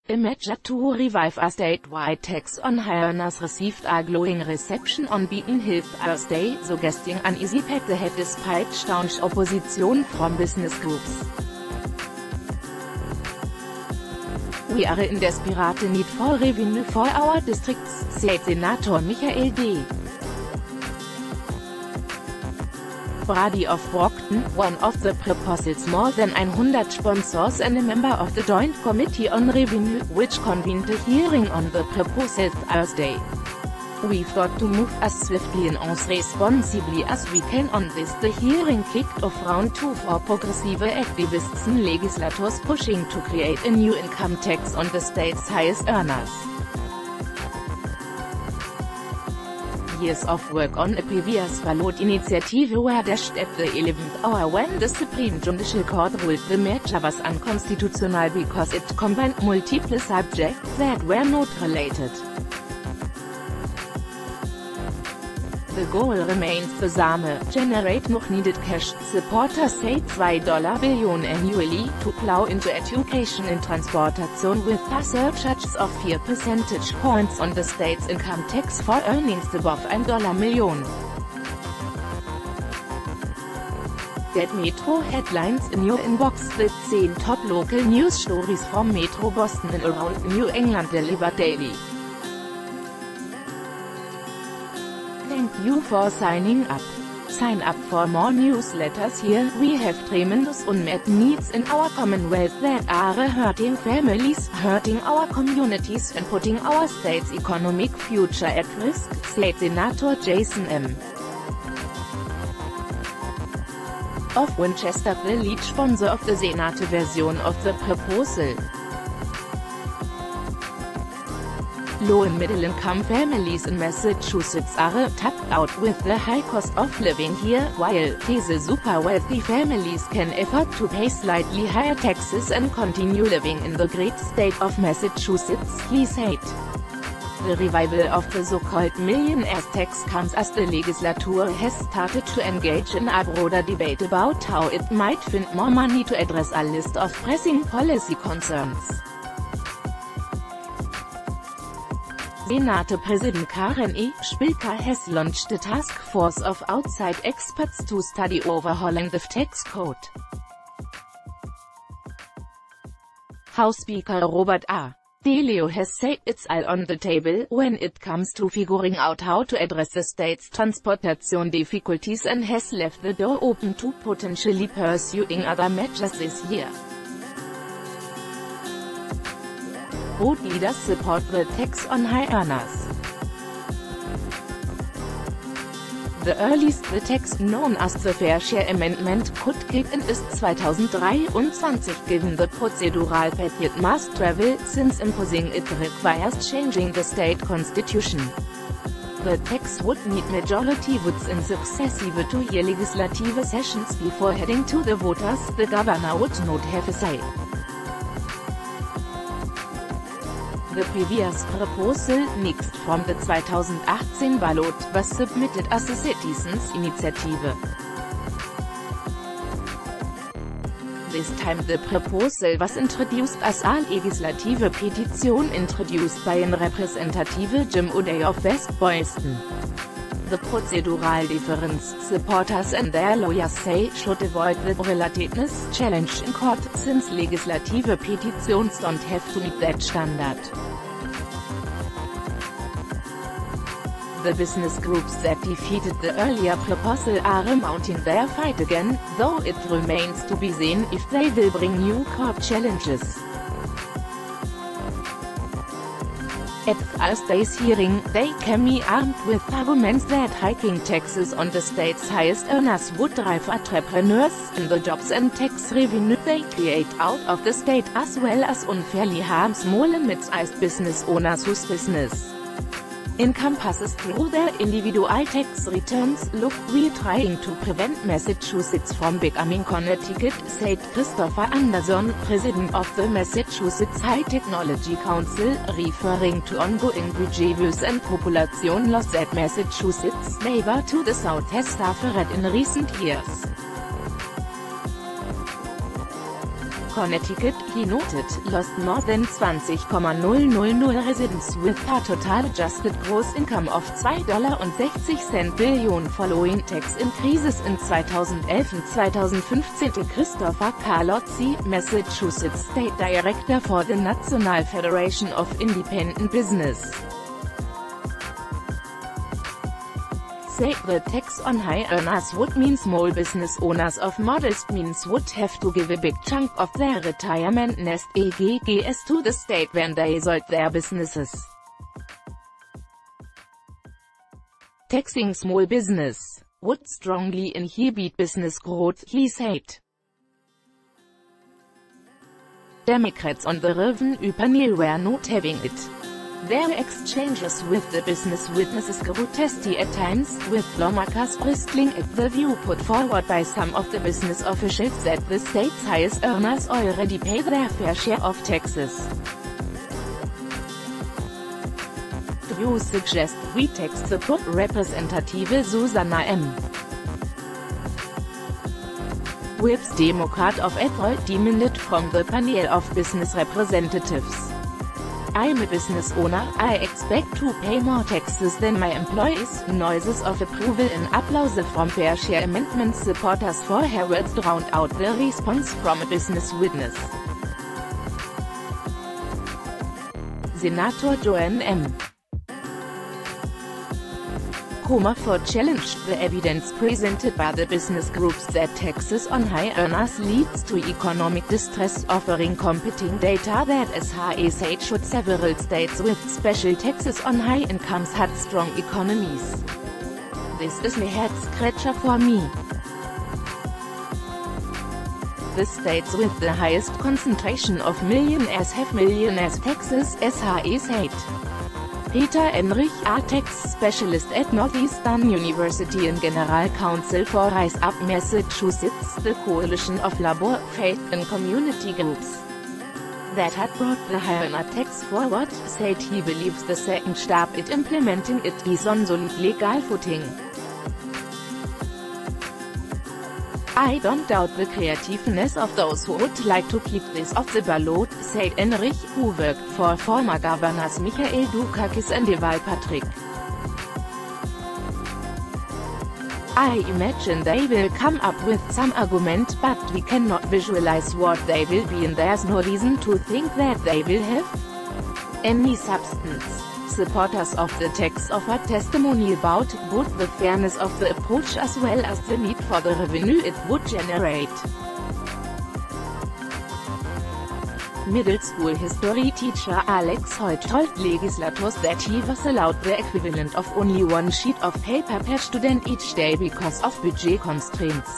A measure to revive a statewide tax on high earners received a glowing reception on Beacon Hill Thursday, suggesting an easy path ahead despite staunch opposition from business groups. "We are in desperate need for revenue for our districts," said Senator Michael D. Brady of Brockton, one of the proposals. More than 100 sponsors and a member of the Joint Committee on Revenue, which convened a hearing on the proposal Thursday. "We've got to move as swiftly and as responsibly as we can on this." The hearing kicked off round 2 for progressive activists and legislators pushing to create a new income tax on the state's highest earners. Years of work on a previous ballot initiative were dashed at the 11th hour when the Supreme Judicial Court ruled the measure was unconstitutional because it combined multiple subjects that were not related. The goal remains the same: generate more needed cash. Supporters say $2 billion annually, to plow into education and transportation with a surcharge of 4 percentage points on the state's income tax for earnings above $1 million. Get Metro headlines in your inbox. The 10 top local news stories from Metro Boston and around New England delivered daily. Thank you for signing up. Sign up for more newsletters here. We have tremendous unmet needs in our Commonwealth that are hurting families, hurting our communities, and putting our state's economic future at risk, said Senator Jason M. of Winchester, the lead sponsor of the Senate version of the proposal. Low and middle-income families in Massachusetts are tapped out with the high cost of living here, while the super-wealthy families can afford to pay slightly higher taxes and continue living in the great state of Massachusetts, he said. The revival of the so-called millionaire's tax comes as the legislature has started to engage in a broader debate about how it might find more money to address a list of pressing policy concerns. Senate President Karen E. Spilka has launched a task force of outside experts to study overhauling the tax code. House Speaker Robert A. DeLeo has said it's all on the table when it comes to figuring out how to address the state's transportation difficulties and has left the door open to potentially pursuing other measures this year. Both leaders support the tax on high earners. The earliest the tax, known as the Fair Share Amendment, could kick in is 2023, given the procedural path it must travel, since imposing it requires changing the state constitution. The tax would need majority votes in successive 2-year legislative sessions before heading to the voters. The governor would not have a say. The previous proposal, nixed from the 2018 ballot, was submitted as a citizens' initiative. This time the proposal was introduced as a legislative petition introduced by Representative Jim O'Day of West Boylston. The procedural difference, supporters and their lawyers say, should avoid the relatedness challenge in court, since legislative petitions don't have to meet that standard. The business groups that defeated the earlier proposal are mounting their fight again, though it remains to be seen if they will bring new court challenges. At Thursday's hearing, they came armed with arguments that hiking taxes on the state's highest earners would drive entrepreneurs and the jobs and tax revenue they create out of the state, as well as unfairly harm small and mid-sized business owners whose business income passes through their individual tax returns. "Look, we're trying to prevent Massachusetts from becoming Connecticut," said Christopher Anderson, president of the Massachusetts High Technology Council, referring to ongoing budget and population loss that Massachusetts' neighbor to the south has suffered in recent years. Connecticut, he noted, lost more than 20,000 residents with a total adjusted gross income of $2,60 billion following tax increases in 2011 und 2015. Christopher Carlozzi, Massachusetts State Director for the National Federation of Independent Business, said the tax on high earners would mean small business owners of modest means would have to give a big chunk of their retirement nest eggs to the state when they sold their businesses. Taxing small business would strongly inhibit business growth, he said. Democrats on the revenue panel were not having it. Their exchanges with the business witnesses grew testy at times, with lawmakers bristling at the view put forward by some of the business officials that the state's highest earners already pay their fair share of taxes. The view suggests we tax the poor, Representative Susanna M. Whips, Democrat of Detroit, demanded from the panel of business representatives. I'm a business owner, I expect to pay more taxes than my employees. Noises of approval and applause from fair share amendment supporters for her words drowned out the response from a business witness. Senator Joanne M. Comerford challenged the evidence presented by the business groups that taxes on high earners leads to economic distress, offering competing data that said should several states with special taxes on high incomes had strong economies. This is a head-scratcher for me. The states with the highest concentration of millionaires have millionaires taxes, said. Peter Enrich, a tax specialist at Northeastern University and General Counsel for Rise Up Massachusetts, the coalition of labor, faith and community groups that had brought the high earner tax forward, said he believes the second step at implementing it is on solid legal footing. I don't doubt the creativeness of those who would like to keep this off the ballot, said Enrich, who worked for former governors Michael Dukakis and Deval Patrick. I imagine they will come up with some argument, but we cannot visualize what they will be and there's no reason to think that they will have any substance. Supporters of the tax offered testimony about both the fairness of the approach as well as the need for the revenue it would generate. Middle school history teacher Alex Hoyt told legislators that he was allowed the equivalent of only one sheet of paper per student each day because of budget constraints.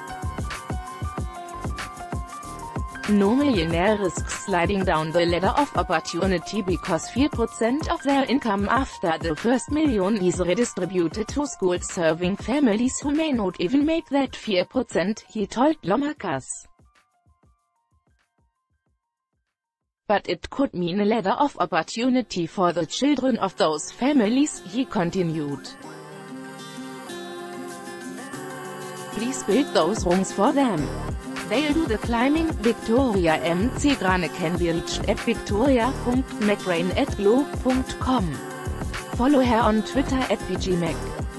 No millionaire risks sliding down the ladder of opportunity because 4% of their income after the first million is redistributed to school-serving families who may not even make that 4%, he told lawmakers. But it could mean a ladder of opportunity for the children of those families, he continued. Please build those rooms for them. They'll do the climbing. Victoria M. Cegrane can be reached at victoria.mcrain@globe.com. Follow her on Twitter @VGMac.